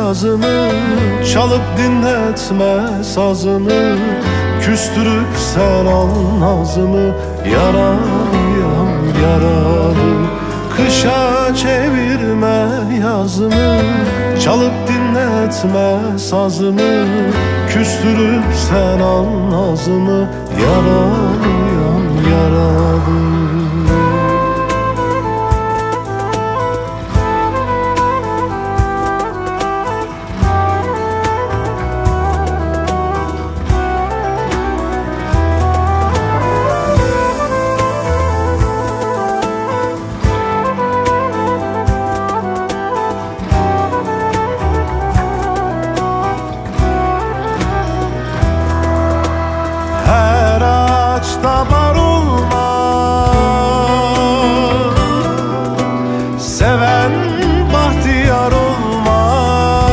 yazımı, çalıp dinletme sazımı, küstürüp sen al nazımı. Yaralıyam yaralı, kışa çevirme yazımı, çalıp dinletme sazımı, küstürüp sen al nazımı. Yaralıyam yaralı. Ağaçta var olmaz, seven bahtiyar olmaz.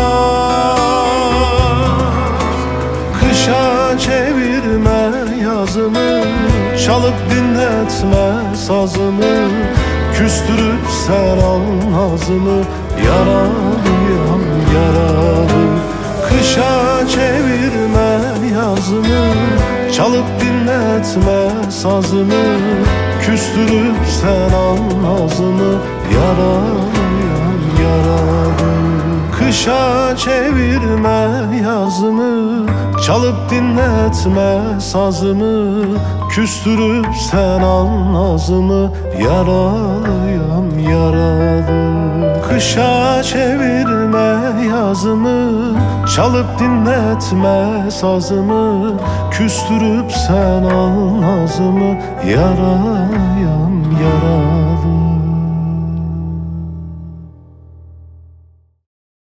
Kışa çevirme yazımı, çalıp dinletme sazımı, küstürüp sen al nazımı. Yaralıyam yaralı, kışa çevirme yazımı, çalıp dinletme sazımı, küstürüp sen al nazımı. Yaralıyam yaralı, kışa çevirme yazımı, çalıp dinletme sazımı, küstürüp sen al nazımı. Yaralıyam yaralı, kışa çevirme yazımı, çalıp dinletme sazımı, küstürüp sen al nazımı. Yaralıyam yaralı.